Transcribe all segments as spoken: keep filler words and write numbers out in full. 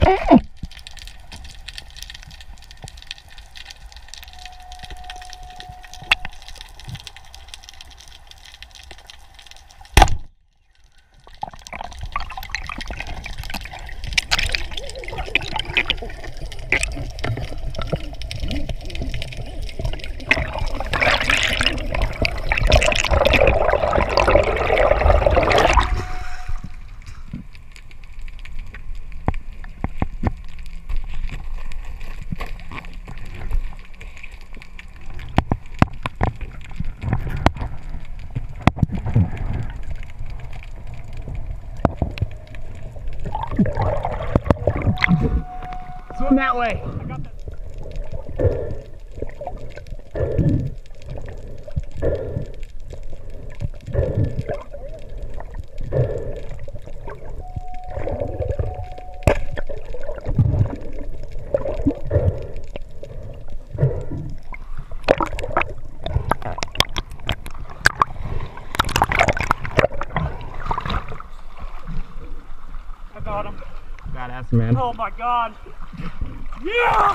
Swim that way. I got that. I got him. Badass, man. Oh my god. Yeah!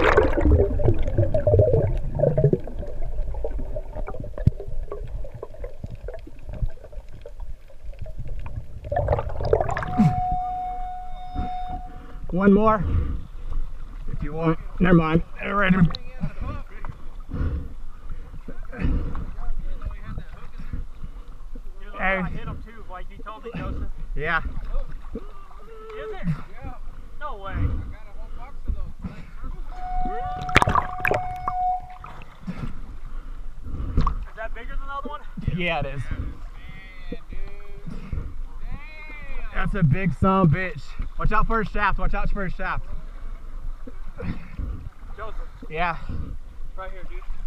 One more. If you want. Never mind. They're ready. Dude, look, Hey. I hit him too, like he told me, Joseph. Yeah. Is it? Yeah. No way. Is that bigger than the other one? Yeah, it is. That's a big son of a bitch. Watch out for his shaft. Watch out for his shaft. Joseph, Yeah. right here, dude.